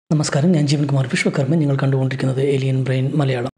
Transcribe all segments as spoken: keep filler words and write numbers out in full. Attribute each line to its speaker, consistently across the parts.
Speaker 1: നമസ്കാരം, ഞാൻ ജീവൻ കുമാർ വിശ്വകർമ്മൻ. നിങ്ങൾ കണ്ടുകൊണ്ടിരിക്കുന്നത് ഏലിയൻ ബ്രെയിൻ മലയാളം.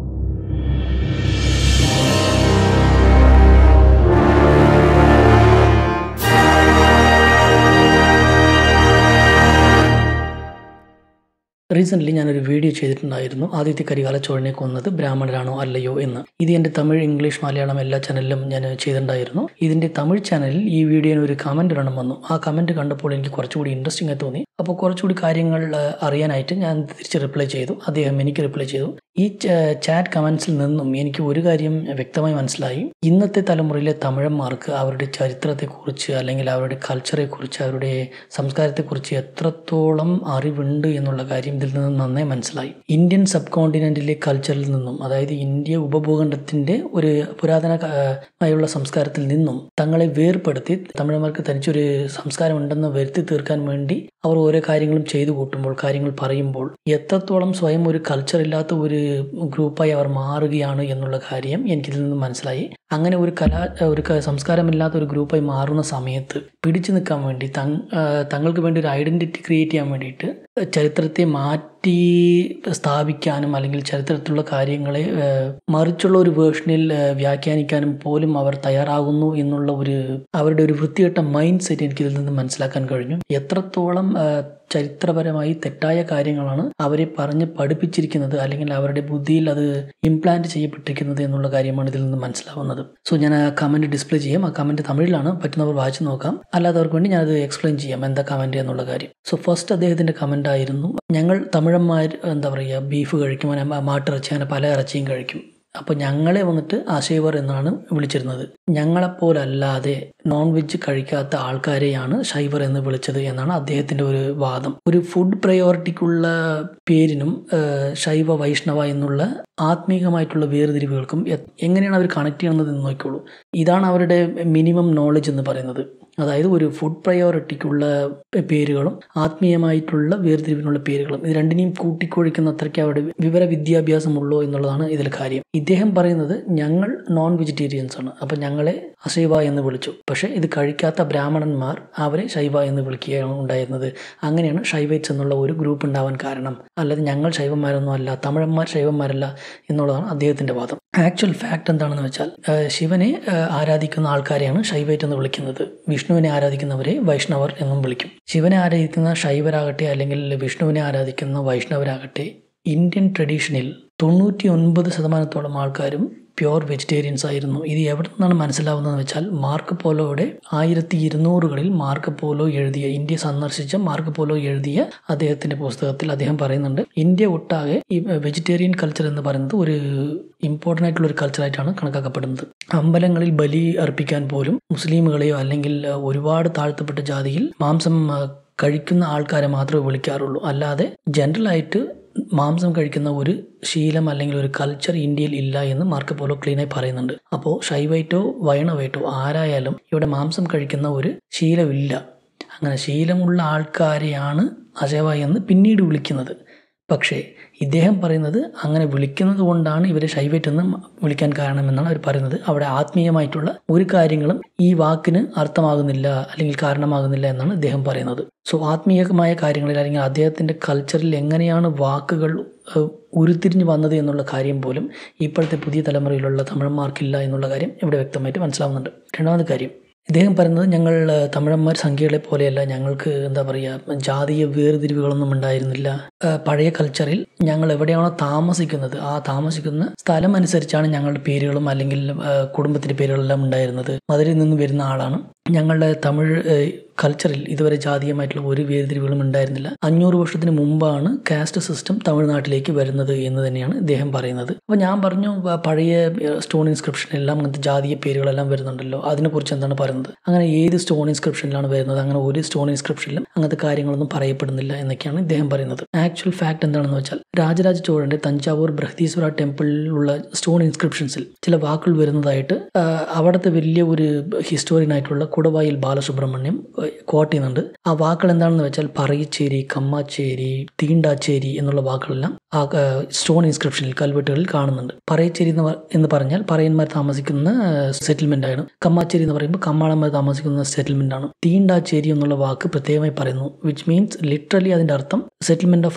Speaker 1: റീസെൻ്റ്ലി ഞാനൊരു വീഡിയോ ചെയ്തിട്ടുണ്ടായിരുന്നു, ആദ്യത്തെ കരികാല ചോഴനെ കൊന്നത് ബ്രാഹ്മണരാണോ അല്ലയോ എന്ന്. ഇത് എൻ്റെ തമിഴ്, ഇംഗ്ലീഷ്, മലയാളം എല്ലാ ചാനലിലും ഞാൻ ചെയ്തിട്ടുണ്ടായിരുന്നു. ഇതിൻ്റെ തമിഴ് ചാനലിൽ ഈ വീഡിയോന് ഒരു കമൻറ്റ് ഇടണം വന്നു. ആ കമൻറ്റ് കണ്ടപ്പോൾ എനിക്ക് കുറച്ചുകൂടി ഇൻട്രസ്റ്റിംഗ് ആയി തോന്നി. അപ്പോൾ കുറച്ചുകൂടി കാര്യങ്ങൾ അറിയാനായിട്ട് ഞാൻ തിരിച്ച് റിപ്ലൈ ചെയ്തു. അദ്ദേഹം എനിക്ക് റിപ്ലൈ ചെയ്തു. ഈ ചാറ്റ് കമൻസിൽ നിന്നും എനിക്ക് ഒരു കാര്യം വ്യക്തമായി മനസ്സിലായി. ഇന്നത്തെ തലമുറയിലെ തമിഴന്മാർക്ക് അവരുടെ ചരിത്രത്തെക്കുറിച്ച് അല്ലെങ്കിൽ അവരുടെ കൾച്ചറെക്കുറിച്ച്, അവരുടെ സംസ്കാരത്തെക്കുറിച്ച് എത്രത്തോളം അറിവുണ്ട് എന്നുള്ള കാര്യം ഇതിൽ നിന്ന് നന്നായി മനസ്സിലായി. ഇന്ത്യൻ സബ് കോണ്ടിനെന്റിലെ കൾച്ചറിൽ നിന്നും, അതായത് ഇന്ത്യ ഉപഭൂഖണ്ഡത്തിന്റെ ഒരു പുരാതനമായുള്ള സംസ്കാരത്തിൽ നിന്നും തങ്ങളെ വേർപ്പെടുത്തി തമിഴന്മാർക്ക് തനിച്ചൊരു സംസ്കാരം ഉണ്ടെന്ന് വരുത്തി തീർക്കാൻ വേണ്ടി അവർ ഓരോ കാര്യങ്ങളും ചെയ്തു കൂട്ടുമ്പോൾ, കാര്യങ്ങൾ പറയുമ്പോൾ എത്രത്തോളം സ്വയം ഒരു കൾച്ചർ ഇല്ലാത്ത ഒരു ഗ്രൂപ്പായി അവർ മാറുകയാണ് എന്നുള്ള കാര്യം എനിക്കിതിൽ നിന്ന് മനസ്സിലായി. അങ്ങനെ ഒരു കലാ ഒരു സംസ്കാരമില്ലാത്ത ഒരു ഗ്രൂപ്പായി മാറുന്ന സമയത്ത് പിടിച്ചു നിൽക്കാൻ വേണ്ടി തങ്ങൾക്ക് വേണ്ടി ഒരു ഐഡന്റിറ്റി ക്രിയേറ്റ് ചെയ്യാൻ വേണ്ടിയിട്ട് ചരിത്രത്തെ മാറ്റി സ്ഥാപിക്കാനും അല്ലെങ്കിൽ ചരിത്രത്തിലുള്ള കാര്യങ്ങളെ മറിച്ചുള്ള ഒരു വേർഷനിൽ വ്യാഖ്യാനിക്കാനും പോലും അവർ തയ്യാറാകുന്നു എന്നുള്ള ഒരു അവരുടെ ഒരു വൃത്തികെട്ട മൈൻഡ് സെറ്റ് എനിക്കിതിൽ നിന്ന് മനസ്സിലാക്കാൻ കഴിഞ്ഞു. എത്രത്തോളം ചരിത്രപരമായി തെറ്റായ കാര്യങ്ങളാണ് അവരെ പറഞ്ഞ് പഠിപ്പിച്ചിരിക്കുന്നത് അല്ലെങ്കിൽ അവരുടെ ബുദ്ധിയിൽ അത് ഇംപ്ലാന്റ് ചെയ്യപ്പെട്ടിരിക്കുന്നത് എന്നുള്ള കാര്യമാണ് ഇതിൽ നിന്ന് മനസ്സിലാവുന്നത്. സോ ഞാൻ ആ കമന്റ് ഡിസ്പ്ലേ ചെയ്യാം. ആ കമന്റ് തമിഴിലാണ്, പറ്റുന്നവർ വായിച്ചു നോക്കാം. അല്ലാത്തവർക്ക് വേണ്ടി ഞാനത് എക്സ്പ്ലെയിൻ ചെയ്യാം എന്താ കമന്റ് എന്നുള്ള കാര്യം. സോ ഫസ്റ്റ് അദ്ദേഹത്തിന്റെ കമന്റ് ആയിരുന്നു, ഞങ്ങൾ തമിഴന്മാർ എന്താ പറയുക ബീഫ് കഴിക്കും, മാട്ടിറച്ചി, അങ്ങനെ പല ഇറച്ചിയും കഴിക്കും. അപ്പോൾ ഞങ്ങളെ വന്നിട്ട് അശൈവർ എന്നാണ് വിളിച്ചിരുന്നത്. ഞങ്ങളെപ്പോലല്ലാതെ നോൺ വെജ് കഴിക്കാത്ത ആൾക്കാരെയാണ് ശൈവർ എന്ന് വിളിച്ചത് എന്നാണ് അദ്ദേഹത്തിന്റെ ഒരു വാദം. ഒരു ഫുഡ് പ്രയോറിറ്റിക്കുള്ള പേരിനും ശൈവ, വൈഷ്ണവ എന്നുള്ള ആത്മീകമായിട്ടുള്ള വേർതിരിവുകൾക്കും എങ്ങനെയാണ് അവർ കണക്ട് ചെയ്യുന്നത് എന്ന് നോക്കിക്കോളൂ. ഇതാണ് അവരുടെ മിനിമം നോളജ് എന്ന് പറയുന്നത്. അതായത് ഒരു ഫുഡ് പ്രയോറിറ്റിക്കുള്ള പേരുകളും ആത്മീയമായിട്ടുള്ള വേർതിരിവിനുള്ള പേരുകളും, ഇത് രണ്ടിനെയും കൂട്ടിക്കൊഴിക്കുന്ന അത്രയ്ക്ക് അവരുടെ വിവര വിദ്യാഭ്യാസമുള്ളൂ എന്നുള്ളതാണ് ഇതിൽ കാര്യം. ഇദ്ദേഹം പറയുന്നത് ഞങ്ങൾ നോൺ വെജിറ്റേറിയൻസ് ആണ്, അപ്പം ഞങ്ങളെ അശൈവ എന്ന് വിളിച്ചു. പക്ഷേ ഇത് കഴിക്കാത്ത ബ്രാഹ്മണന്മാർ അവരെ ശൈവ എന്ന് വിളിക്കുകയാണ് ഉണ്ടായിരുന്നത്. അങ്ങനെയാണ് ശൈവൈറ്റ്സ് എന്നുള്ള ഒരു ഗ്രൂപ്പ് ഉണ്ടാവാൻ കാരണം. അല്ലാതെ ഞങ്ങൾ ശൈവന്മാരൊന്നും അല്ല, തമിഴന്മാർ ശൈവന്മാരല്ല എന്നുള്ളതാണ് അദ്ദേഹത്തിന്റെ വാദം. ആക്ച്വൽ ഫാക്ട് എന്താണെന്ന് വെച്ചാൽ ശിവനെ ആരാധിക്കുന്ന ആൾക്കാരെയാണ് ശൈവൈറ്റ് എന്ന് വിളിക്കുന്നത്. വിഷ്ണുവിനെ ആരാധിക്കുന്നവരെ വൈഷ്ണവർ എന്നും വിളിക്കും. ശിവനെ ആരാധിക്കുന്ന ശൈവരാകട്ടെ അല്ലെങ്കിൽ വിഷ്ണുവിനെ ആരാധിക്കുന്ന വൈഷ്ണവരാകട്ടെ ഇന്ത്യൻ ട്രഡീഷനിൽ തൊണ്ണൂറ്റി ഒൻപത് ശതമാനത്തോളം ആൾക്കാരും പ്യോർ വെജിറ്റേറിയൻസ് ആയിരുന്നു. ഇത് എവിടെ നിന്നാണ് മനസ്സിലാവുന്നതെന്ന് വെച്ചാൽ മാർക്ക് പോലോയുടെ ആയിരത്തി ഇരുന്നൂറുകളിൽ മാർക്ക് പോലോ എഴുതിയ, ഇന്ത്യ സന്ദർശിച്ച മാർക്ക് പോലോ എഴുതിയ അദ്ദേഹത്തിന്റെ പുസ്തകത്തിൽ അദ്ദേഹം പറയുന്നുണ്ട്, ഇന്ത്യ ഒട്ടാകെ ഈ വെജിറ്റേറിയൻ കൾച്ചർ എന്ന് പറയുന്നത് ഒരു ഇമ്പോർട്ടൻ്റ് ആയിട്ടുള്ള ഒരു കൾച്ചറായിട്ടാണ് കണക്കാക്കപ്പെടുന്നത്. അമ്പലങ്ങളിൽ ബലി അർപ്പിക്കാൻ പോലും മുസ്ലിമുകളെയോ അല്ലെങ്കിൽ ഒരുപാട് താഴ്ത്തപ്പെട്ട ജാതിയിൽ മാംസം കഴിക്കുന്ന ആൾക്കാരെ മാത്രമേ വിളിക്കാറുള്ളൂ. അല്ലാതെ ജനറലായിട്ട് മാംസം കഴിക്കുന്ന ഒരു ശീലം അല്ലെങ്കിൽ ഒരു കൾച്ചർ ഇന്ത്യയിൽ ഇല്ല എന്ന് മാർക്ക് പോലോ ക്ലീനായി പറയുന്നുണ്ട്. അപ്പോൾ ശൈവൈറ്റോ വൈണവൈറ്റോ ആരായാലും ഇവിടെ മാംസം കഴിക്കുന്ന ഒരു ശീലമില്ല. അങ്ങനെ ശീലമുള്ള ആൾക്കാരെയാണ് അശൈവ എന്ന് പിന്നീട് വിളിക്കുന്നത്. പക്ഷേ ഇദ്ദേഹം പറയുന്നത് അങ്ങനെ വിളിക്കുന്നത് കൊണ്ടാണ് ഇവരെ ശൈവൈറ്റ് എന്ന് വിളിക്കാൻ കാരണമെന്നാണ് അവർ പറയുന്നത്. അവിടെ ആത്മീയമായിട്ടുള്ള ഒരു കാര്യങ്ങളും ഈ വാക്കിന് അർത്ഥമാകുന്നില്ല അല്ലെങ്കിൽ കാരണമാകുന്നില്ല എന്നാണ് ഇദ്ദേഹം പറയുന്നത്. സോ ആത്മീയമായ കാര്യങ്ങളിൽ അല്ലെങ്കിൽ അദ്ദേഹത്തിന്റെ കൾച്ചറിൽ എങ്ങനെയാണ് വാക്കുകൾ ഉരുത്തിരിഞ്ഞു വന്നത് എന്നുള്ള കാര്യം പോലും ഇപ്പോഴത്തെ പുതിയ തലമുറയിലുള്ള തമിഴന്മാർക്കില്ല എന്നുള്ള കാര്യം ഇവിടെ വ്യക്തമായിട്ട് മനസ്സിലാവുന്നുണ്ട്. രണ്ടാമത്തെ കാര്യം, ഇദ്ദേഹം പറയുന്നത് ഞങ്ങൾ തമിഴന്മാർ സംഖ്യകളെ പോലെയല്ല, ഞങ്ങൾക്ക് എന്താ പറയുക ജാതീയ വേർതിരിവുകളൊന്നും ഉണ്ടായിരുന്നില്ല. പഴയ കൾച്ചറിൽ ഞങ്ങൾ എവിടെയാണോ താമസിക്കുന്നത് ആ താമസിക്കുന്ന സ്ഥലം അനുസരിച്ചാണ് ഞങ്ങളുടെ പേരുകളും അല്ലെങ്കിൽ കുടുംബത്തിന്റെ പേരുകളെല്ലാം ഉണ്ടായിരുന്നത്. മധുരയിൽ നിന്ന് വരുന്ന ആളാണ്. ഞങ്ങളുടെ തമിഴ് കൾച്ചറിൽ ഇതുവരെ ജാതീയമായിട്ടുള്ള ഒരു വേർതിരിവുകളും ഉണ്ടായിരുന്നില്ല. അഞ്ഞൂറ് വർഷത്തിന് മുമ്പാണ് കാസ്റ്റ് സിസ്റ്റം തമിഴ്നാട്ടിലേക്ക് വരുന്നത് എന്ന് തന്നെയാണ് ഇദ്ദേഹം പറയുന്നത്. അപ്പോൾ ഞാൻ പറഞ്ഞു പഴയ സ്റ്റോൺ ഇൻസ്ക്രിപ്ഷനിലെല്ലാം അങ്ങനത്തെ ജാതീയ പേരുകളെല്ലാം വരുന്നുണ്ടല്ലോ, അതിനെക്കുറിച്ച് എന്താണ് പറയുന്നത്? അങ്ങനെ ഏത് സ്റ്റോൺ ഇൻസ്ക്രിപ്ഷനിലാണ് വരുന്നത്? അങ്ങനെ ഒരു സ്റ്റോൺ ഇൻസ്ക്രിപ്ഷനിലും അങ്ങനത്തെ കാര്യങ്ങളൊന്നും പറയപ്പെടുന്നില്ല എന്നൊക്കെയാണ് ഇദ്ദേഹം പറയുന്നത്. ആക്ച്വൽ ഫാക്ട് എന്താണെന്ന് വെച്ചാൽ രാജരാജ ചോഴന്റെ തഞ്ചാവൂർ ബൃഹദീശ്വര ടെമ്പിളിലുള്ള സ്റ്റോൺ ഇൻസ്ക്രിപ്ഷൻസിൽ ചില വാക്കുകൾ വരുന്നതായിട്ട് അവിടുത്തെ വലിയ ഒരു ഹിസ്റ്റോറിയൻ ആയിട്ടുള്ള കുടവായിൽ ബാലസുബ്രഹ്മണ്യം കോട്ട് ചെയ്യുന്നുണ്ട്. ആ വാക്കുകൾ എന്താണെന്ന് വെച്ചാൽ പറയിച്ചേരി, കമ്മാച്ചേരി, തീണ്ടാച്ചേരി എന്നുള്ള വാക്കുകളെല്ലാം ആ സ്റ്റോൺ ഇൻസ്ക്രിപ്ഷനിൽ കൽവെട്ടുകളിൽ കാണുന്നുണ്ട്. പറയിച്ചേരി എന്ന് പറഞ്ഞാൽ പറയന്മാർ താമസിക്കുന്ന സെറ്റിൽമെന്റ് ആണ്. കമ്മാച്ചേരി എന്ന് പറയുമ്പോൾ കമ്മാളന്മാർ താമസിക്കുന്ന സെറ്റിൽമെന്റ് ആണ്. തീണ്ടാച്ചേരി എന്നുള്ള വാക്ക് പ്രത്യേകമായി പറയുന്നു, വിച്ച് മീൻസ് ലിറ്ററലി അതിന്റെ അർത്ഥം സെറ്റിൽമെന്റ് ഓഫ്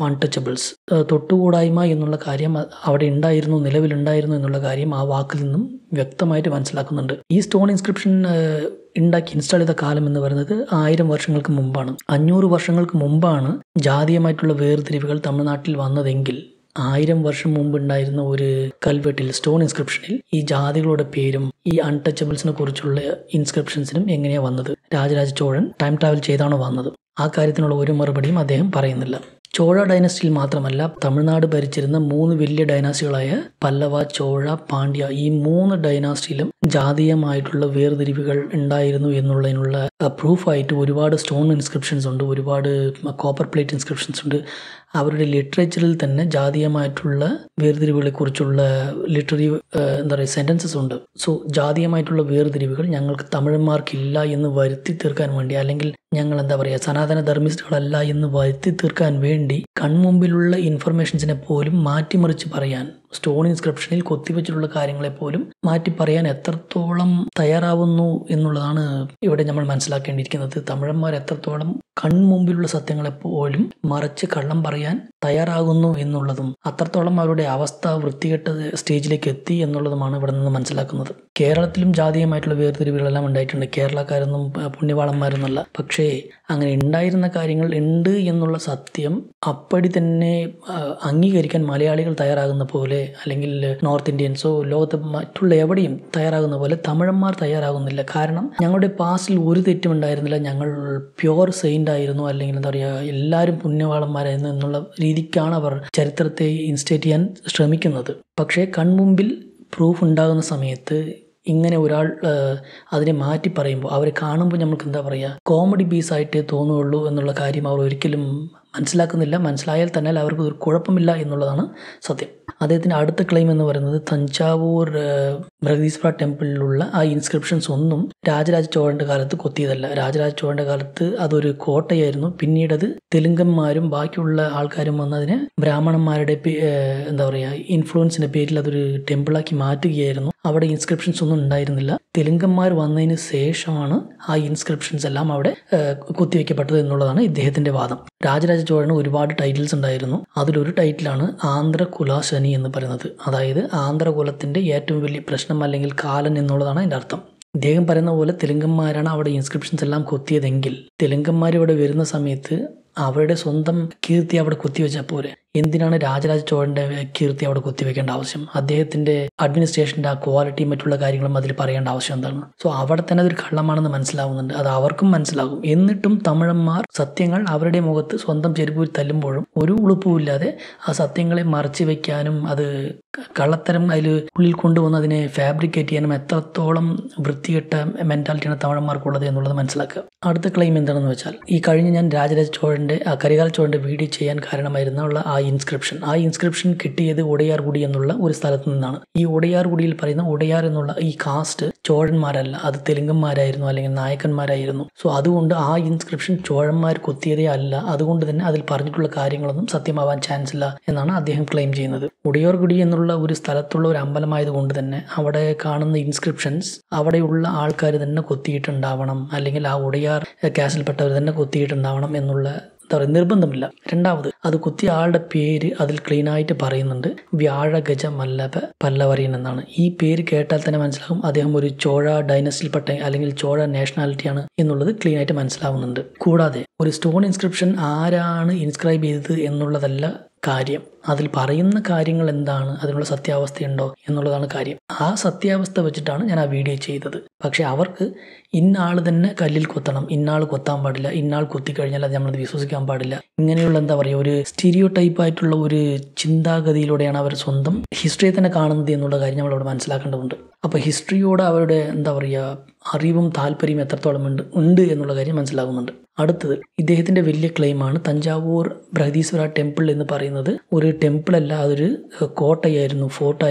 Speaker 1: അൺടച്ചബിൾസ്. തൊട്ടുകൂടായ്മ എന്നുള്ള കാര്യം അവിടെ ഉണ്ടായിരുന്നു, നിലവിലുണ്ടായിരുന്നു എന്നുള്ള കാര്യം ആ വാക്കിൽ നിന്നും വ്യക്തമായിട്ട് മനസ്സിലാക്കുന്നുണ്ട്. ഈ സ്റ്റോൺ ഇൻസ്ക്രിപ്ഷൻ ഉണ്ടാക്കി ഇൻസ്റ്റാൾ ചെയ്ത കാലം എന്ന് പറയുന്നത് ആയിരം വർഷങ്ങൾക്ക് മുമ്പാണ്. അഞ്ഞൂറ് വർഷങ്ങൾക്ക് മുമ്പാണ് ജാതീയമായിട്ടുള്ള വേർതിരിവുകൾ തമിഴ്നാട്ടിൽ വന്നതെങ്കിൽ ആയിരം വർഷം മുമ്പ് ഉണ്ടായിരുന്ന ഒരു കൽവെട്ടിൽ സ്റ്റോൺ ഇൻസ്ക്രിപ്ഷനിൽ ഈ ജാതികളുടെ പേരും ഈ അൺടച്ചബിൾസിനെ കുറിച്ചുള്ള ഇൻസ്ക്രിപ്ഷൻസിനും എങ്ങനെയാണ് വന്നത്? രാജരാജ ചോഴൻ ടൈം ട്രാവൽ ചെയ്താണോ വന്നത്? ആ കാര്യത്തിനുള്ള ഒരു മറുപടിയും അദ്ദേഹം പറയുന്നില്ല. ചോഴ ഡൈനസ്റ്റിയിൽ മാത്രമല്ല, തമിഴ്നാട് ഭരിച്ചിരുന്ന മൂന്ന് വലിയ ഡൈനാസ്റ്റികളായ പല്ലവ, ചോഴ, പാണ്ഡ്യ, ഈ മൂന്ന് ഡൈനാസ്റ്റിയിലും ജാതീയമായിട്ടുള്ള വേർതിരിവുകൾ ഉണ്ടായിരുന്നു എന്നുള്ളതിനുള്ള പ്രൂഫായിട്ട് ഒരുപാട് സ്റ്റോൺ ഇൻസ്ക്രിപ്ഷൻസ് ഉണ്ട്, ഒരുപാട് കോപ്പർ പ്ലേറ്റ് ഇൻസ്ക്രിപ്ഷൻസ് ഉണ്ട്. അവരുടെ ലിറ്ററേച്ചറിൽ തന്നെ ജാതീയമായിട്ടുള്ള വേർതിരിവുകളെ കുറിച്ചുള്ള ലിറ്റററി എന്താ പറയുക സെൻറ്റൻസസ് ഉണ്ട്. സോ ജാതീയമായിട്ടുള്ള വേർതിരിവുകൾ ഞങ്ങൾക്ക് തമിഴന്മാർക്കില്ല എന്ന് വരുത്തി തീർക്കാൻ വേണ്ടി, അല്ലെങ്കിൽ ഞങ്ങൾ എന്താ പറയുക സനാതന ധർമ്മിസ്റ്റുകളല്ല എന്ന് വരുത്തി തീർക്കാൻ വേണ്ടി കൺമുമ്പിലുള്ള ഇൻഫർമേഷൻസിനെ പോലും മാറ്റിമറിച്ച് പറയാൻ, സ്റ്റോൺ ഇൻസ്ക്രിപ്ഷനിൽ കൊത്തിവെച്ചിട്ടുള്ള കാര്യങ്ങളെ പോലും മാറ്റി പറയാൻ എത്രത്തോളം തയ്യാറാവുന്നു എന്നുള്ളതാണ് ഇവിടെ നമ്മൾ മനസ്സിലാക്കേണ്ടിയിരിക്കുന്നത്. തമിഴന്മാർ എത്രത്തോളം കൺമുമ്പിലുള്ള സത്യങ്ങളെ പോലും മറച്ച് കള്ളം പറയാൻ തയ്യാറാകുന്നു എന്നുള്ളതും അത്രത്തോളം അവരുടെ അവസ്ഥ വൃത്തികെട്ട സ്റ്റേജിലേക്ക് എത്തി എന്നുള്ളതുമാണ് ഇവിടെ നിന്ന് മനസ്സിലാക്കുന്നത്. കേരളത്തിലും ജാതീയമായിട്ടുള്ള വേർതിരിവുകളെല്ലാം ഉണ്ടായിട്ടുണ്ട്. കേരളക്കാരൊന്നും പുണ്യവാളന്മാരൊന്നുമല്ല. പക്ഷേ അങ്ങനെ ഉണ്ടായിരുന്ന കാര്യങ്ങൾ ഉണ്ട് എന്നുള്ള സത്യം അപ്പടി തന്നെ അംഗീകരിക്കാൻ മലയാളികൾ തയ്യാറാകുന്ന പോലെ, അല്ലെങ്കിൽ നോർത്ത് ഇന്ത്യൻസോ ലോകത്ത് മറ്റുള്ള എവിടെയും തയ്യാറാകുന്ന പോലെ തമിഴന്മാർ തയ്യാറാകുന്നില്ല. കാരണം ഞങ്ങളുടെ പാസ്റ്റിൽ ഒരു തെറ്റും ഉണ്ടായിരുന്നില്ല, ഞങ്ങൾ പ്യുവർ സെയിൻ്റ് ആയിരുന്നു, അല്ലെങ്കിൽ എന്താ പറയുക എല്ലാവരും പുണ്യവാളന്മാരായിരുന്നു എന്നുള്ള രീതിക്കാണ് അവർ ചരിത്രത്തെ ഇൻസ്റ്റേറ്റ് ചെയ്യാൻ ശ്രമിക്കുന്നത്. പക്ഷേ കൺമുമ്പിൽ പ്രൂഫ് ഉണ്ടാകുന്ന സമയത്ത് ഇങ്ങനെ ഒരാൾ അതിനെ മാറ്റി പറയുമ്പോൾ അവരെ കാണുമ്പോൾ നമുക്ക് എന്താ പറയുക കോമഡി പീസായിട്ടേ തോന്നുകയുള്ളൂ എന്നുള്ള കാര്യം അവർ ഒരിക്കലും മനസ്സിലാക്കുന്നില്ല. മനസ്സിലായാൽ തന്നെ അവർക്ക് ഒരു കുഴപ്പമില്ല എന്നുള്ളതാണ് സത്യം. അദ്ദേഹത്തിൻ്റെ അടുത്ത ക്ലെയിം എന്ന് പറയുന്നത് തഞ്ചാവൂർ ബൃഹദീശ്വര ടെമ്പിളിലുള്ള ആ ഇൻസ്ക്രിപ്ഷൻസ് ഒന്നും രാജരാജ ചോഴൻ്റെ കാലത്ത് കൊത്തിയതല്ല. രാജരാജ ചോഴൻ്റെ കാലത്ത് അതൊരു കോട്ടയായിരുന്നു. പിന്നീട് അത് തെലുങ്കന്മാരും ബാക്കിയുള്ള ആൾക്കാരും വന്നതിന് ബ്രാഹ്മണന്മാരുടെ എന്താ പറയുക ഇൻഫ്ലുവൻസിൻ്റെ പേരിൽ അതൊരു ടെമ്പിളാക്കി മാറ്റുകയായിരുന്നു. അവിടെ ഇൻസ്ക്രിപ്ഷൻസ് ഒന്നും ഉണ്ടായിരുന്നില്ല. തെലുങ്കന്മാർ വന്നതിന് ശേഷമാണ് ആ ഇൻസ്ക്രിപ്ഷൻസ് എല്ലാം അവിടെ കുത്തിവെക്കപ്പെട്ടത് എന്നുള്ളതാണ് ഇദ്ദേഹത്തിൻ്റെ വാദം. രാജരാജ ചോഴന് ഒരുപാട് ടൈറ്റിൽസ് ഉണ്ടായിരുന്നു. അതിലൊരു ടൈറ്റിലാണ് ആന്ധ്രകുലാശനി എന്ന് പറയുന്നത്. അതായത് ആന്ധ്രകുലത്തിൻ്റെ ഏറ്റവും വലിയ പ്രശ്നം അല്ലെങ്കിൽ കാലൻ എന്നുള്ളതാണ് അതിൻ്റെ അർത്ഥം. ഇദ്ദേഹം പറയുന്ന പോലെ തെലുങ്കന്മാരാണ് അവിടെ ഇൻസ്ക്രിപ്ഷൻസ് എല്ലാം കൊത്തിയതെങ്കിൽ തെലുങ്കന്മാർ ഇവിടെ വരുന്ന സമയത്ത് അവരുടെ സ്വന്തം കീർത്തി അവിടെ കുത്തിവെച്ചാൽ പോരെ? എന്തിനാണ് രാജരാജ ചോഴൻ്റെ കീർത്തി അവിടെ കുത്തിവെക്കേണ്ട ആവശ്യം? അദ്ദേഹത്തിൻ്റെ അഡ്മിനിസ്ട്രേഷൻ്റെ ആ ക്വാളിറ്റി മറ്റുള്ള കാര്യങ്ങളും അതിൽ പറയേണ്ട ആവശ്യം എന്താണ്? സോ അവിടെ തന്നെ അതൊരു കള്ളമാണെന്ന് മനസ്സിലാവുന്നുണ്ട്. അത് അവർക്കും മനസ്സിലാകും. എന്നിട്ടും തമിഴന്മാർ സത്യങ്ങൾ അവരുടെ മുഖത്ത് സ്വന്തം ചെരുപ്പൂരി തല്ലുമ്പോഴും ഒരു ഉളുപ്പുമില്ലാതെ ആ സത്യങ്ങളെ മറച്ചു വെക്കാനും അത് കള്ളത്തരം അതിൽ ഉള്ളിൽ കൊണ്ടുവന്ന് അതിനെ ഫാബ്രിക്കേറ്റ് ചെയ്യാനും എത്രത്തോളം വൃത്തികെട്ട മെൻറ്റാലിറ്റിയാണ് തമിഴന്മാർക്കുള്ളത് എന്നുള്ളത് മനസ്സിലാക്കുക. അടുത്ത ക്ലെയിം എന്താണെന്ന് വെച്ചാൽ, ഈ കഴിഞ്ഞ് ഞാൻ രാജരാജ ചോഴൻ്റെ ആ കരികാല ചോഴൻ്റെ വീഡിയോ ചെയ്യാൻ കാരണമായിരുന്നുള്ള ആ ഇൻസ്ക്രിപ്ഷൻ ആ ഇൻസ്ക്രിപ്ഷൻ കിട്ടിയത് ഒടയാർകുടി എന്നുള്ള ഒരു സ്ഥലത്ത് നിന്നാണ്. ഈ ഒടയാർകുടിയിൽ പറയുന്ന ഒടയാർ എന്നുള്ള ഈ കാസ്റ്റ് ചോഴന്മാരല്ല, അത് തെലുങ്കന്മാരായിരുന്നു, അല്ലെങ്കിൽ നായക്കന്മാരായിരുന്നു. സോ അതുകൊണ്ട് ആ ഇൻസ്ക്രിപ്ഷൻ ചോഴന്മാർ കൊത്തിയതേ അല്ല. അതുകൊണ്ട് തന്നെ അതിൽ പറഞ്ഞിട്ടുള്ള കാര്യങ്ങളൊന്നും സത്യമാവാൻ ചാൻസ് ഇല്ല എന്നാണ് അദ്ദേഹം ക്ലെയിം ചെയ്യുന്നത്. ഒടയാർകുടി എന്നുള്ള ഒരു സ്ഥലത്തുള്ള ഒരു അമ്പലമായതുകൊണ്ട് തന്നെ അവിടെ കാണുന്ന ഇൻസ്ക്രിപ്ഷൻസ് അവിടെയുള്ള ആൾക്കാർ തന്നെ കൊത്തിയിട്ടുണ്ടാവണം, അല്ലെങ്കിൽ ആ ഒടയാർ കാസിൽപ്പെട്ടവർ തന്നെ കൊത്തിയിട്ടുണ്ടാവണം എന്നുള്ള എന്താ പറയുക നിർബന്ധമില്ല. രണ്ടാമത് അത് കുത്തിയ ആളുടെ പേര് അതിൽ ക്ലീനായിട്ട് പറയുന്നുണ്ട്, വ്യാഴഗജ മല്ലഭ പല്ലവറിയൻ എന്നാണ്. ഈ പേര് കേട്ടാൽ തന്നെ മനസ്സിലാകും അദ്ദേഹം ഒരു ചോഴ ഡൈനസ്റ്റിയിൽപ്പെട്ട അല്ലെങ്കിൽ ചോഴ നാഷണാലിറ്റിയാണ് എന്നുള്ളത് ക്ലീനായിട്ട് മനസ്സിലാവുന്നുണ്ട്. കൂടാതെ ഒരു സ്റ്റോൺ ഇൻസ്ക്രിപ്ഷൻ ആരാണ് ഇൻസ്ക്രൈബ് ചെയ്തത് എന്നുള്ളതല്ല കാര്യം, അതിൽ പറയുന്ന കാര്യങ്ങൾ എന്താണ്, അതിനുള്ള സത്യാവസ്ഥയുണ്ടോ എന്നുള്ളതാണ് കാര്യം. ആ സത്യാവസ്ഥ വെച്ചിട്ടാണ് ഞാൻ ആ വീഡിയോ ചെയ്തത്. പക്ഷെ അവർക്ക് ഇന്നാൾ തന്നെ കല്ലിൽ കൊത്തണം, ഇന്നാൾ കൊത്താൻ പാടില്ല, ഇന്നാൾ കൊത്തിക്കഴിഞ്ഞാൽ അത് നമ്മളത് വിശ്വസിക്കാൻ പാടില്ല, ഇങ്ങനെയുള്ള എന്താ പറയുക ഒരു സ്റ്റീരിയോ ടൈപ്പ് ആയിട്ടുള്ള ഒരു ചിന്താഗതിയിലൂടെയാണ് അവർ സ്വന്തം ഹിസ്റ്ററിയെ തന്നെ കാണുന്നത് എന്നുള്ള കാര്യം നമ്മളവിടെ മനസ്സിലാക്കേണ്ടതുണ്ട്. അപ്പോൾ ഹിസ്റ്ററിയോട് അവരുടെ എന്താ പറയുക അറിവും താല്പര്യവും എത്രത്തോളം ഉണ്ട് ഉണ്ട് എന്നുള്ള കാര്യം മനസ്സിലാകുന്നുണ്ട്. അടുത്തത് ഇദ്ദേഹത്തിൻ്റെ വലിയ ക്ലെയിമാണ് തഞ്ചാവൂർ ബൃഹദീശ്വര ടെമ്പിൾ എന്ന് പറയുന്നത് ഒരു ടെമ്പിൾ അല്ല, അതൊരു കോട്ടയായിരുന്നു, ഫോർട്ടായിരുന്നു.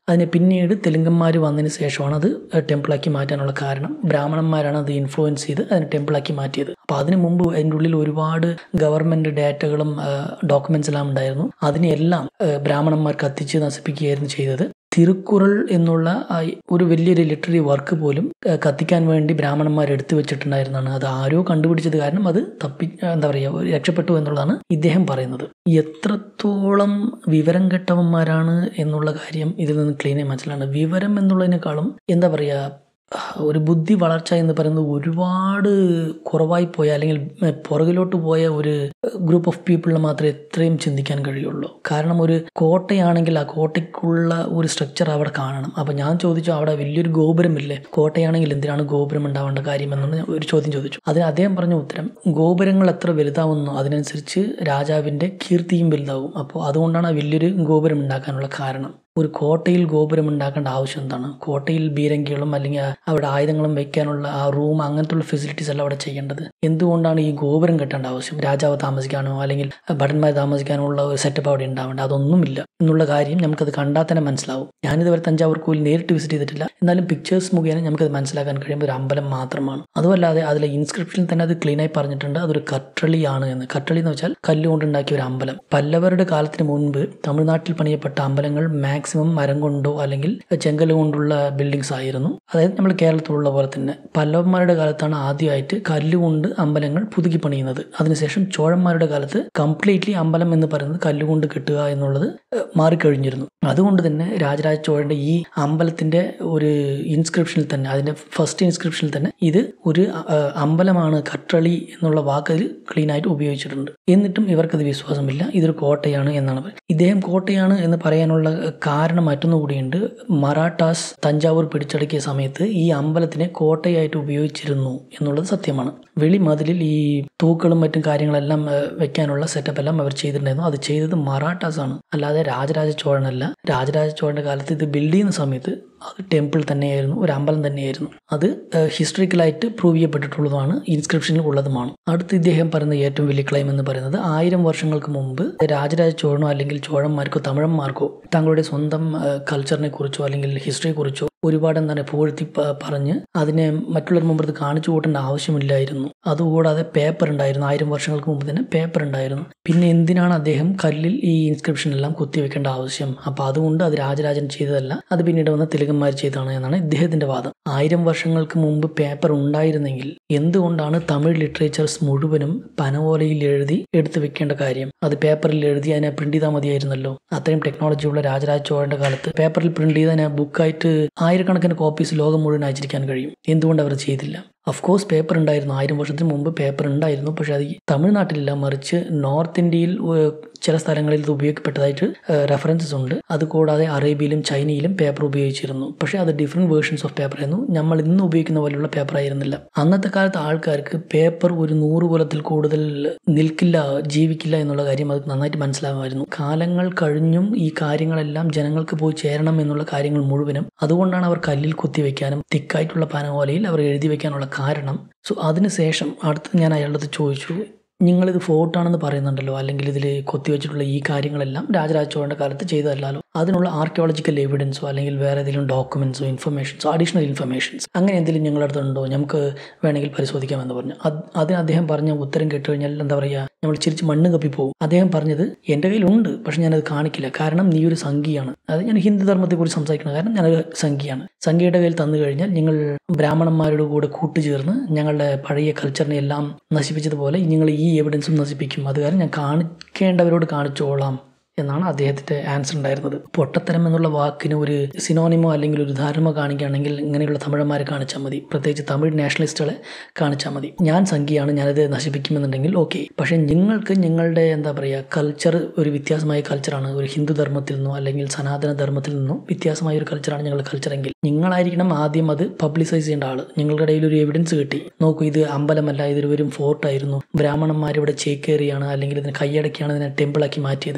Speaker 1: അതിനെ പിന്നീട് തെലുങ്കന്മാർ വന്നതിന് ശേഷമാണ് അത് ടെമ്പിളാക്കി മാറ്റാനുള്ള കാരണം. ബ്രാഹ്മണന്മാരാണ് അത് ഇൻഫ്ലുവൻസ് ചെയ്ത് അതിനെ ടെമ്പിളാക്കി മാറ്റിയത്. അപ്പോൾ അതിന് മുമ്പ് അതിൻ്റെ ഉള്ളിൽ ഒരുപാട് ഗവൺമെൻറ് ഡാറ്റകളും ഡോക്യുമെൻറ്റ്സ് എല്ലാം ഉണ്ടായിരുന്നു. അതിനെല്ലാം ബ്രാഹ്മണന്മാർ കത്തിച്ച് നശിപ്പിക്കുകയായിരുന്നു ചെയ്തത്. തിരുക്കുറൾ എന്നുള്ള ഒരു വലിയൊരു ലിറ്റററി വർക്ക് പോലും കത്തിക്കാൻ വേണ്ടി ബ്രാഹ്മണന്മാർ എടുത്തു വെച്ചിട്ടുണ്ടായിരുന്നതാണ്. അത് ആരോ കണ്ടുപിടിച്ചത് കാരണം അത് തപ്പി എന്താ പറയുക രക്ഷപ്പെട്ടു എന്നുള്ളതാണ് ഇദ്ദേഹം പറയുന്നത്. എത്രത്തോളം വിവരം കെട്ടവന്മാരാണ് എന്നുള്ള കാര്യം ഇതിൽ നിന്ന് ക്ലീനായി മനസ്സിലാണ്. വിവരം എന്നുള്ളതിനേക്കാളും എന്താ പറയുക ഒരു ബുദ്ധി വളർച്ച എന്ന് പറയുന്നത് ഒരുപാട് കുറവായി പോയ അല്ലെങ്കിൽ പുറകിലോട്ട് പോയ ഒരു ഗ്രൂപ്പ് ഓഫ് പീപ്പിളിന് മാത്രമേ എത്രയും ചിന്തിക്കാൻ കഴിയുള്ളൂ. കാരണം ഒരു കോട്ടയാണെങ്കിൽ ആ കോട്ടയ്ക്കുള്ള ഒരു സ്ട്രക്ചർ അവിടെ കാണണം. അപ്പം ഞാൻ ചോദിച്ചു, അവിടെ വലിയൊരു ഗോപുരമില്ലേ, കോട്ടയാണെങ്കിൽ എന്തിനാണ് ഗോപുരം ഉണ്ടാവേണ്ട കാര്യം എന്നൊന്ന് ഒരു ചോദ്യം ചോദിച്ചു. അതിന് അദ്ദേഹം പറഞ്ഞ ഉത്തരം, ഗോപുരങ്ങൾ എത്ര വലുതാവുന്നോ അതിനനുസരിച്ച് രാജാവിൻ്റെ കീർത്തിയും വലുതാവും. അപ്പോൾ അതുകൊണ്ടാണ് വലിയൊരു ഗോപുരം ഉണ്ടാക്കാനുള്ള കാരണം. ഒരു കോട്ടയിൽ ഗോപുരം ഉണ്ടാക്കേണ്ട ആവശ്യം എന്താണ്? കോട്ടയിൽ ബീരങ്കികളും അല്ലെങ്കിൽ അവിടെ ആയുധങ്ങളും വെക്കാനുള്ള ആ റൂം അങ്ങനത്തെ ഉള്ള ഫെസിലിറ്റീസ് എല്ലാം അവിടെ ചെയ്യേണ്ടത്. എന്തുകൊണ്ടാണ് ഈ ഗോപുരം കെട്ടേണ്ട ആവശ്യം? രാജാവ് താമസിക്കാനോ അല്ലെങ്കിൽ ഭടന്മാർ താമസിക്കാനോ ഉള്ള ഒരു സെറ്റപ്പ് അവിടെ ഉണ്ടാവേണ്ട അതൊന്നുമില്ല എന്നുള്ള കാര്യം നമുക്കത് കണ്ടാൽ തന്നെ മനസ്സിലാവും. ഞാനിതുവരെ തഞ്ചാവൂർ കോയിൽ നേരിട്ട് വിസിറ്റ് ചെയ്തിട്ടില്ല, എന്നാലും പിക്ചേഴ്സ് മുഖേന നമുക്കത് മനസ്സിലാക്കാൻ കഴിയുമ്പോൾ ഒരു അമ്പലം മാത്രമാണ്. അതുമല്ലാതെ അതിലെ ഇൻസ്ക്രിപ്ഷനിൽ തന്നെ അത് ക്ലീനായി പറഞ്ഞിട്ടുണ്ട് അതൊരു കട്ടളിയാണ് എന്ന്. കട്ടളി എന്ന് വെച്ചാൽ കല്ലുകൊണ്ടുണ്ടാക്കിയ ഒരു അമ്പലം. പല്ലവരുടെ കാലത്തിന് മുൻപ് തമിഴ്നാട്ടിൽ പണിയപ്പെട്ട അമ്പലങ്ങൾ മാക്സിമം മരം കൊണ്ടോ അല്ലെങ്കിൽ ചെങ്കൽ കൊണ്ടുള്ള ബിൽഡിങ്സ് ആയിരുന്നു. അതായത് നമ്മൾ കേരളത്തിലുള്ള പോലെ തന്നെ പല്ലവന്മാരുടെ കാലത്താണ് ആദ്യമായിട്ട് കല്ലുകൊണ്ട് അമ്പലങ്ങൾ പുതുക്കി പണിയുന്നത്. അതിനുശേഷം ചോഴന്മാരുടെ കാലത്ത് കംപ്ലീറ്റ്ലി അമ്പലം എന്ന് പറയുന്നത് കല്ലുകൊണ്ട് കെട്ടുക എന്നുള്ളത് മാറിക്കഴിഞ്ഞിരുന്നു. അതുകൊണ്ട് തന്നെ രാജരാജ ചോഴന്റെ ഈ അമ്പലത്തിന്റെ ഒരു ഇൻസ്ക്രിപ്ഷനിൽ തന്നെ, അതിന്റെ ഫസ്റ്റ് ഇൻസ്ക്രിപ്ഷനിൽ തന്നെ ഇത് ഒരു അമ്പലമാണ്, കട്ടളി എന്നുള്ള വാക്ക് അതിൽ ക്ലീൻ ആയിട്ട് ഉപയോഗിച്ചിട്ടുണ്ട്. എന്നിട്ടും ഇവർക്കത് വിശ്വാസമില്ല, ഇതൊരു കോട്ടയാണ് എന്നാണ് പറയുന്നത്. ഇദ്ദേഹം കോട്ടയാണ് എന്ന് പറയാനുള്ള കാരണം മറ്റൊന്നുകൂടിയുണ്ട്. മറാഠാസ് തഞ്ചാവൂർ പിടിച്ചടക്കിയ സമയത്ത് ഈ അമ്പലത്തിനെ കോട്ടയായിട്ട് ഉപയോഗിച്ചിരുന്നു എന്നുള്ളത് സത്യമാണ്. വെളിമതിലിൽ ഈ തൂക്കളും മറ്റും കാര്യങ്ങളെല്ലാം വെക്കാനുള്ള സെറ്റപ്പ് എല്ലാം അവർ ചെയ്തിട്ടുണ്ടായിരുന്നു. അത് ചെയ്തത് മറാഠാസ് ആണ്, അല്ലാതെ രാജരാജ ചോഴനല്ല. രാജരാജ ചോഴന്റെ കാലത്ത് ഇത് ബിൽഡ് ചെയ്യുന്ന സമയത്ത് അത് ടെമ്പിൾ തന്നെയായിരുന്നു, ഒരു അമ്പലം തന്നെയായിരുന്നു. അത് ഹിസ്റ്ററിക്കലായിട്ട് പ്രൂവ് ചെയ്യപ്പെട്ടിട്ടുള്ളതുമാണ്, ഇൻസ്ക്രിപ്ഷനിൽ ഉള്ളതുമാണ്. അടുത്ത് ഇദ്ദേഹം പറയുന്ന ഏറ്റവും വലിയ ക്ലെയിം എന്ന് പറയുന്നത് ആയിരം വർഷങ്ങൾക്ക് മുമ്പ് രാജരാജ ചോഴനോ അല്ലെങ്കിൽ ചോഴന്മാർക്കോ തമിഴന്മാർക്കോ തങ്ങളുടെ സ്വന്തം കൾച്ചറിനെ കുറിച്ചോ അല്ലെങ്കിൽ ഹിസ്റ്ററിയെ കുറിച്ചോ ഒരുപാട് എന്താണ് പുകഴ്ത്തി പറഞ്ഞ് അതിനെ മറ്റുള്ളവർ മുമ്പ് കാണിച്ചു കൂട്ടേണ്ട ആവശ്യമില്ലായിരുന്നു. അതുകൂടാതെ പേപ്പർ ഉണ്ടായിരുന്നു, ആയിരം വർഷങ്ങൾക്ക് മുമ്പ് തന്നെ പേപ്പർ ഉണ്ടായിരുന്നു. പിന്നെ എന്തിനാണ് അദ്ദേഹം കല്ലിൽ ഈ ഇൻസ്ക്രിപ്ഷൻ എല്ലാം കുത്തിവെക്കേണ്ട ആവശ്യം? അപ്പൊ അതുകൊണ്ട് അത് രാജരാജൻ ചെയ്തതല്ല, അത് പിന്നീട് വന്ന തെലുങ്കന്മാർ ചെയ്തതാണ് എന്നാണ് ഇദ്ദേഹത്തിന്റെ വാദം. ആയിരം വർഷങ്ങൾക്ക് മുമ്പ് പേപ്പർ ഉണ്ടായിരുന്നെങ്കിൽ എന്തുകൊണ്ടാണ് തമിഴ് ലിറ്ററേച്ചർസ് മുഴുവനും പനോലയിൽ എഴുതി എടുത്തു വെക്കേണ്ട കാര്യം? അത് പേപ്പറിൽ എഴുതി അതിനെ പ്രിന്റ് ചെയ്താൽ മതിയായിരുന്നല്ലോ. അത്രയും ടെക്നോളജി ഉള്ള രാജരാജ ചോഴന്റെ കാലത്ത് പേപ്പറിൽ പ്രിന്റ് ചെയ്ത് അതിനെ ബുക്കായിട്ട് ആയിരക്കണക്കിന് കോപ്പീസ് ലോകം മുഴുവൻ അയച്ചിരിക്കാൻ കഴിയും. എന്തുകൊണ്ട് അവർ ചെയ്തില്ല? ഓഫ്കോഴ്സ് പേപ്പർ ഉണ്ടായിരുന്നു, ആയിരം വർഷത്തിന് മുമ്പ് പേപ്പർ ഉണ്ടായിരുന്നു. പക്ഷെ അത് തമിഴ്നാട്ടിലില്ല, മറിച്ച് നോർത്ത് ഇന്ത്യയിൽ ചില സ്ഥലങ്ങളിൽ ഇത് ഉപയോഗിക്കപ്പെട്ടതായിട്ട് റെഫറൻസസ് ഉണ്ട്. അതുകൂടാതെ അറേബ്യയിലും ചൈനയിലും പേപ്പർ ഉപയോഗിച്ചിരുന്നു. പക്ഷേ അത് ഡിഫറെൻറ്റ് വേർഷൻസ് ഓഫ് പേപ്പർ ആയിരുന്നു, നമ്മൾ ഇന്ന് ഉപയോഗിക്കുന്ന പോലെയുള്ള പേപ്പർ ആയിരുന്നില്ല. അന്നത്തെ കാലത്ത് ആൾക്കാർക്ക് പേപ്പർ ഒരു നൂറ് കൊല്ലത്തിൽ കൂടുതൽ നിൽക്കില്ല, ജീവിക്കില്ല എന്നുള്ള കാര്യം അത് നന്നായിട്ട് മനസ്സിലാകുമായിരുന്നു. കാലങ്ങൾ കഴിഞ്ഞും ഈ കാര്യങ്ങളെല്ലാം ജനങ്ങൾക്ക് പോയി ചേരണം എന്നുള്ള കാര്യങ്ങൾ മുഴുവനും അതുകൊണ്ടാണ് അവർ കല്ലിൽ കുത്തിവെക്കാനും തിക്കായിട്ടുള്ള പനോലയിൽ അവർ എഴുതി വെക്കാനുള്ള കാരണം. സോ അതിനുശേഷം അടുത്ത് ഞാൻ അയാളുടെ ചോദിച്ചു, നിങ്ങളിത് ഫോർട്ടാണെന്ന് പറയുന്നുണ്ടല്ലോ, അല്ലെങ്കിൽ ഇതിൽ കൊത്തിവെച്ചിട്ടുള്ള ഈ കാര്യങ്ങളെല്ലാം രാജരാജ ചോഴന്റെ കാലത്ത് ചെയ്തതല്ലോ, അതിനുള്ള ആർക്കിയോളജിക്കൽ എവിഡൻസോ അല്ലെങ്കിൽ വേറെ ഏതെങ്കിലും ഡോക്യുമെന്റ്സോ ഇൻഫർമേഷൻസോ അഡീഷണൽ ഇൻഫർമേഷൻസ് അങ്ങനെ എന്തെങ്കിലും ഞങ്ങളുടെ അടുത്തുണ്ടോ, നമുക്ക് വേണമെങ്കിൽ പരിശോധിക്കാമെന്ന് പറഞ്ഞു. അതിന് അദ്ദേഹം പറഞ്ഞ ഉത്തരം കേട്ട് കഴിഞ്ഞാൽ എന്താ പറയുക, നമ്മൾ ചിരിച്ച് മണ്ണ് കപ്പിപ്പോവും. അദ്ദേഹം പറഞ്ഞത് എൻ്റെ കയ്യിലുണ്ട്, പക്ഷെ ഞാനത് കാണിക്കില്ല, കാരണം നീ ഒരു സംഖ്യയാണ്. അത് ഞാൻ ഹിന്ദു ധർമ്മത്തെക്കുറിച്ച് സംസാരിക്കണം, കാരണം ഞാനത് സംഖ്യയാണ്. സംഖ്യയുടെ കയ്യിൽ തന്നു കഴിഞ്ഞാൽ നിങ്ങൾ ബ്രാഹ്മണന്മാരുടെ കൂടെ കൂട്ടുചേർന്ന് ഞങ്ങളുടെ പഴയ കൾച്ചറിനെ എല്ലാം നശിപ്പിച്ചതുപോലെ നിങ്ങൾ ഈ എവിഡൻസും നശിപ്പിക്കും. അത് കാരണം ഞാൻ കാണിക്കേണ്ടവരോട് കാണിച്ചോളാം എന്നാണ് അദ്ദേഹത്തിന്റെ ആൻസർ ഉണ്ടായിരുന്നത്. പൊട്ടത്തരം എന്നുള്ള വാക്കിന് ഒരു സിനോണിമോ അല്ലെങ്കിൽ ഒരു ധാരണ കാണിക്കുകയാണെങ്കിൽ ഇങ്ങനെയുള്ള തമിഴന്മാരെ കാണിച്ചാൽ മതി, പ്രത്യേകിച്ച് തമിഴ് നാഷണലിസ്റ്റുകളെ കാണിച്ചാൽ മതി. ഞാൻ സംഖ്യയാണ്, ഞാനത് നശിപ്പിക്കുമെന്നുണ്ടെങ്കിൽ ഓക്കെ, പക്ഷേ നിങ്ങൾക്ക് നിങ്ങളുടെ എന്താ പറയുക കൾച്ചർ ഒരു വ്യത്യാസമായ കൾച്ചറാണ്, ഒരു ഹിന്ദു ധർമ്മത്തിൽ നിന്നോ അല്ലെങ്കിൽ സനാതന ധർമ്മത്തിൽ നിന്നോ വ്യത്യാസമായ ഒരു കൾച്ചറാണ് ഞങ്ങളുടെ കൾച്ചറെങ്കിൽ നിങ്ങളായിരിക്കണം ആദ്യം അത് പബ്ലിസൈസ് ചെയ്യേണ്ട ആള്. നിങ്ങളുടെ ഇടയിൽ ഒരു എവിഡൻസ് കിട്ടി, നോക്കൂ ഇത് അമ്പലമല്ല, ഇതൊരു വെറും ഫോർട്ടായിരുന്നു, ബ്രാഹ്മണന്മാർ ഇവിടെ ചേക്കേറിയാണ് അല്ലെങ്കിൽ ഇതിനെ കൈയടക്കിയാണ് ഇതിനെ ടെമ്പിളാക്കി മാറ്റിയത്, ഞങ്ങൾ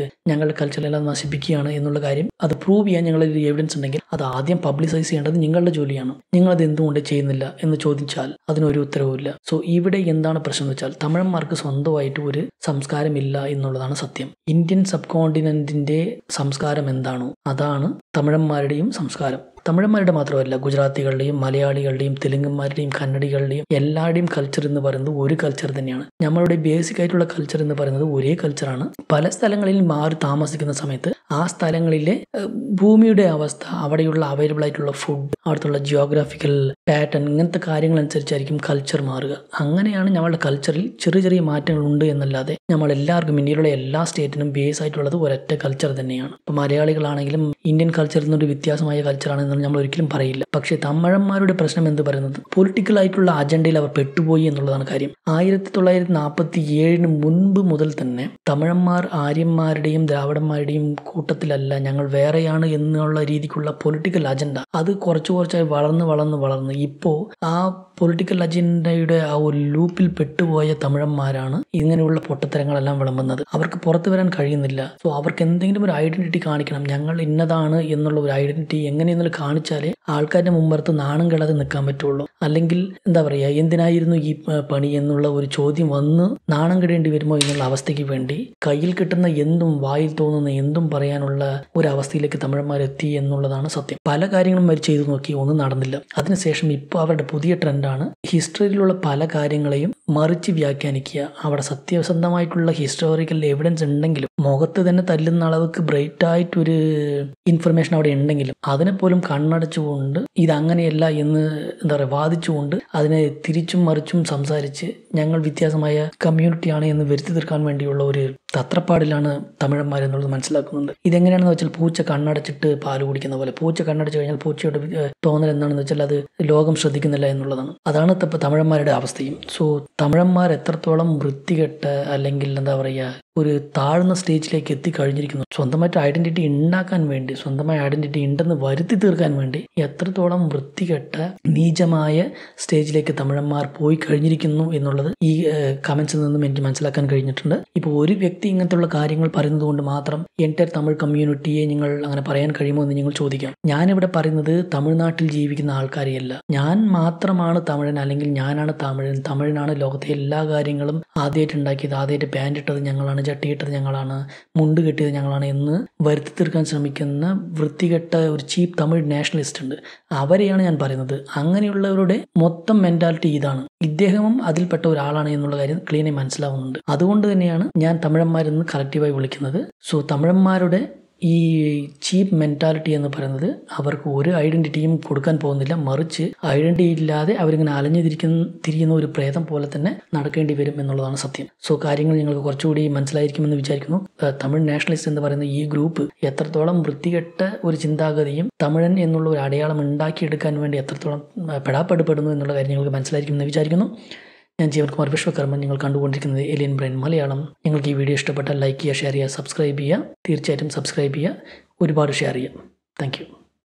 Speaker 1: മലയാളികളുടെ കൾച്ചറെല്ലാം നശിപ്പിക്കുകയാണ് എന്നുള്ള കാര്യം അത് പ്രൂവ് ചെയ്യാൻ ഞങ്ങളൊരു എവിഡൻസ് ഉണ്ടെങ്കിൽ അത് ആദ്യം പബ്ലിസൈസ് ചെയ്യേണ്ടത് നിങ്ങളുടെ ജോലിയാണ്. നിങ്ങളത് എന്തുകൊണ്ട് ചെയ്യുന്നില്ല എന്ന് ചോദിച്ചാൽ അതിനൊരു ഉത്തരവുമില്ല. സോ ഇവിടെ എന്താണ് പ്രശ്നം എന്ന് വെച്ചാൽ തമിഴന്മാർക്ക് സ്വന്തമായിട്ട് ഒരു സംസ്കാരമില്ല എന്നുള്ളതാണ് സത്യം. ഇന്ത്യൻ സബ് കോണ്ടിനെന്റിന്റെ സംസ്കാരം എന്താണോ അതാണ് തമിഴന്മാരുടെയും സംസ്കാരം. തമിഴന്മാരുടെ മാത്രമല്ല, ഗുജറാത്തികളുടെയും മലയാളികളുടെയും തെലുങ്കന്മാരുടെയും കന്നഡികളുടെയും എല്ലാവരുടെയും കൾച്ചർ എന്ന് പറയുന്നത് ഒരു കൾച്ചർ തന്നെയാണ്. നമ്മളുടെ ബേസിക് ആയിട്ടുള്ള കൾച്ചർ എന്ന് പറയുന്നത് ഒരേ കൾച്ചറാണ്. പല സ്ഥലങ്ങളിൽ മാറി താമസിക്കുന്ന സമയത്ത് ആ സ്ഥലങ്ങളിലെ ഭൂമിയുടെ അവസ്ഥ, അവിടെയുള്ള അവൈലബിൾ ആയിട്ടുള്ള ഫുഡ്, അവിടുത്തെ ജിയോഗ്രാഫിക്കൽ പാറ്റേൺ, ഇങ്ങനത്തെ കാര്യങ്ങൾ അനുസരിച്ചായിരിക്കും കൾച്ചർ മാറുക. അങ്ങനെയാണ് നമ്മളുടെ കൾച്ചറിൽ ചെറിയ ചെറിയ മാറ്റങ്ങൾ ഉണ്ട് എന്നല്ലാതെ നമ്മൾ എല്ലാവർക്കും ഇന്ത്യയിലുള്ള എല്ലാ സ്റ്റേറ്റിനും ബേസ് ആയിട്ടുള്ളത് ഒരൊറ്റ കൾച്ചർ തന്നെയാണ്. ഇപ്പോൾ മലയാളികളാണെങ്കിലും ഇന്ത്യൻ കൾച്ചറിൽ നിന്നൊരു വ്യത്യാസമായ കൾച്ചറാണെന്ന് നമ്മൾ ഒരിക്കലും പറയില്ല. പക്ഷേ തമിഴന്മാരുടെ പ്രശ്നം എന്ന് പറയുന്നത് പൊളിറ്റിക്കൽ ആയിട്ടുള്ള അജണ്ടയിൽ അവർ പെട്ടുപോയി എന്നുള്ളതാണ് കാര്യം. ആയിരത്തി തൊള്ളായിരത്തി നാൽപ്പത്തി ഏഴിന് മുൻപ് മുതൽ തന്നെ തമിഴന്മാർ ആര്യന്മാരുടെയും ദ്രാവിഡന്മാരുടെയും കൂട്ടത്തിലല്ല, ഞങ്ങൾ വേറെയാണ് എന്നുള്ള രീതിക്കുള്ള പൊളിറ്റിക്കൽ അജണ്ട അത് കുറച്ചു കുറച്ചായി വളർന്ന് വളർന്ന് വളർന്ന് ഇപ്പോൾ ആ പൊളിറ്റിക്കൽ അജണ്ടയുടെ ആ ഒരു ലൂപ്പിൽ പെട്ടുപോയ തമിഴന്മാരാണ് ഇങ്ങനെയുള്ള പൊട്ടത്തരങ്ങളെല്ലാം വിളമ്പുന്നത്. അവർക്ക് പുറത്തു വരാൻ കഴിയുന്നില്ല. സോ അവർക്ക് എന്തെങ്കിലും ഒരു ഐഡന്റിറ്റി കാണിക്കണം. ഞങ്ങൾ ഇന്നതാണ് എന്നുള്ള ഒരു ഐഡന്റിറ്റി എങ്ങനെയെന്നുള്ള കാണിച്ചാലേ ആൾക്കാരുടെ മുമ്പത്ത് നാണം കെടാതെ നിൽക്കാൻ പറ്റുള്ളൂ. അല്ലെങ്കിൽ എന്താ പറയുക, എന്തിനായിരുന്നു ഈ പണി എന്നുള്ള ഒരു ചോദ്യം വന്ന് നാണം കെടേണ്ടി വരുമോ എന്നുള്ള അവസ്ഥയ്ക്ക് വേണ്ടി കയ്യിൽ കിട്ടുന്ന എന്തും വായിൽ തോന്നുന്ന എന്തും പറയാനുള്ള ഒരു അവസ്ഥയിലേക്ക് തമിഴന്മാരെത്തി എന്നുള്ളതാണ് സത്യം. പല കാര്യങ്ങളും അവർ ചെയ്തു നോക്കി, ഒന്നും നടന്നില്ല. അതിനുശേഷം ഇപ്പോൾ അവരുടെ പുതിയ ട്രെൻഡാണ് ഹിസ്റ്ററിയിലുള്ള പല കാര്യങ്ങളെയും മറിച്ച് വ്യാഖ്യാനിക്കുക. അവിടെ സത്യസന്ധമായിട്ടുള്ള ഹിസ്റ്റോറിക്കൽ എവിഡൻസ് ഉണ്ടെങ്കിലും മുഖത്ത് തന്നെ തല്ലുന്ന അളവുക്ക് ബ്രൈറ്റ് ആയിട്ടൊരു ഇൻഫർമേഷൻ അവിടെ ഉണ്ടെങ്കിലും അതിനെ പോലും കണ്ണടച്ചുകൊണ്ട് ഇതങ്ങനെയല്ല എന്ന് എന്താ പറയുക വാദിച്ചുകൊണ്ട് അതിനെ തിരിച്ചും മറിച്ചും സംസാരിച്ച് ഞങ്ങൾ വ്യത്യാസമായ കമ്മ്യൂണിറ്റിയാണ് എന്ന് വരുത്തി തീർക്കാൻ വേണ്ടിയുള്ള ഒരു തത്രപ്പാടിലാണ് തമിഴന്മാർ എന്നുള്ളത് മനസ്സിലാക്കുന്നുണ്ട്. ഇതെങ്ങനെയാണെന്ന് വെച്ചാൽ പൂച്ച കണ്ണടച്ചിട്ട് പാല് കുടിക്കുന്ന പോലെ. പൂച്ച കണ്ണടച്ചു കഴിഞ്ഞാൽ പൂച്ചയുടെ തോന്നൽ എന്താണെന്ന് വെച്ചാൽ അത് ലോകം ശ്രദ്ധിക്കുന്നില്ല എന്നുള്ളതാണ്. അതാണ് തമിഴന്മാരുടെ അവസ്ഥയും. സോ തമിഴന്മാർ എത്രത്തോളം വൃത്തികെട്ട അല്ലെങ്കിൽ എന്താ പറയുക ഒരു താഴ്ന്ന സ്റ്റേജിലേക്ക് എത്തിക്കഴിഞ്ഞിരിക്കുന്നു. സ്വന്തമായിട്ട് ഐഡന്റിറ്റി ഉണ്ടാക്കാൻ വേണ്ടി, സ്വന്തമായ ഐഡന്റിറ്റി ഉണ്ടെന്ന് വരുത്തി തീർക്കാൻ വേണ്ടി എത്രത്തോളം വൃത്തികെട്ട നീചമായ സ്റ്റേജിലേക്ക് തമിഴന്മാർ പോയി കഴിഞ്ഞിരിക്കുന്നു എന്നുള്ളത് ഈ കമന്റ്സിൽ നിന്നും എനിക്ക് മനസ്സിലാക്കാൻ കഴിഞ്ഞിട്ടുണ്ട്. ഇപ്പോൾ ഒരു വ്യക്തി ഇങ്ങനത്തുള്ള കാര്യങ്ങൾ പറയുന്നത് കൊണ്ട് മാത്രം എൻ്റയർ തമിഴ് കമ്മ്യൂണിറ്റിയെ നിങ്ങൾ അങ്ങനെ പറയാൻ കഴിയുമോ എന്ന് നിങ്ങൾ ചോദിക്കാം. ഞാനിവിടെ പറയുന്നത് തമിഴ്നാട്ടിൽ ജീവിക്കുന്ന ആൾക്കാരെയല്ല. ഞാൻ മാത്രമാണ് തമിഴൻ, അല്ലെങ്കിൽ ഞാനാണ് തമിഴൻ, തമിഴനാണ് ലോകത്തെ എല്ലാ കാര്യങ്ങളും ആദ്യമായിട്ട് ഉണ്ടാക്കിയത്, ആദ്യമായിട്ട് പാൻറ് ഇട്ടത് ഞങ്ങളാണ്, ചട്ടിയിട്ടത് ഞങ്ങളാണ്, മുണ്ട് കെട്ടിയത് ഞങ്ങളാണ് എന്ന് വരുത്തി തീർക്കാൻ ശ്രമിക്കുന്ന വൃത്തികെട്ട ഒരു ചീപ്പ് തമിഴ് നാഷണലിസ്റ്റ് ഉണ്ട്. അവരെയാണ് ഞാൻ പറയുന്നത്. അങ്ങനെയുള്ളവരുടെ മൊത്തം മെന്റാലിറ്റി ഇതാണ്. ഇദ്ദേഹവും അതിൽപ്പെട്ട ഒരാളാണ് എന്നുള്ള കാര്യം ക്ലീനായി മനസ്സിലാവുന്നുണ്ട്. അതുകൊണ്ട് തന്നെയാണ് ഞാൻ തമിഴന്മാരെന്ന് കളക്റ്റീവായി വിളിക്കുന്നത്. സോ തമിഴന്മാരുടെ ഈ ചീപ്പ് മെൻറ്റാലിറ്റി എന്ന് പറയുന്നത് അവർക്ക് ഒരു ഐഡൻറ്റിറ്റിയും കൊടുക്കാൻ പോകുന്നില്ല. മറിച്ച് ഐഡൻറ്റിറ്റി ഇല്ലാതെ അവരിങ്ങനെ അലഞ്ഞു തിരിക്കുന്ന തിരിയുന്ന ഒരു പ്രേതം പോലെ തന്നെ നടക്കേണ്ടി വരും എന്നുള്ളതാണ് സത്യം. സോ കാര്യങ്ങൾ നിങ്ങൾക്ക് കുറച്ചുകൂടി മനസ്സിലായിരിക്കുമെന്ന് വിചാരിക്കുന്നു. തമിഴ് നാഷണലിസ്റ്റ് എന്ന് പറയുന്ന ഈ ഗ്രൂപ്പ് എത്രത്തോളം വൃത്തികെട്ട ഒരു ചിന്താഗതിയും തമിഴൻ എന്നുള്ള ഒരു അടയാളം ഉണ്ടാക്കിയെടുക്കാൻ വേണ്ടി എത്രത്തോളം പെടാപ്പെടുപ്പെടുന്നു എന്നുള്ള കാര്യം നിങ്ങൾക്ക് മനസ്സിലായിരിക്കുമെന്ന് വിചാരിക്കുന്നു. ഞാൻ ജീവൻകുമാർ വിശ്വകർമ്മൻ. നിങ്ങൾ കണ്ടുകൊണ്ടിരിക്കുന്നത് എലിയൻ ബ്രെയിൻ മലയാളം. നിങ്ങൾക്ക് ഈ വീഡിയോ ഇഷ്ടപ്പെട്ടാൽ ലൈക്ക് ചെയ്യുക, ഷെയർ ചെയ്യുക, സബ്സ്ക്രൈബ് ചെയ്യുക. തീർച്ചയായിട്ടും സബ്സ്ക്രൈബ് ചെയ്യുക, ഒരുപാട് ഷെയർ ചെയ്യുക. Thank U.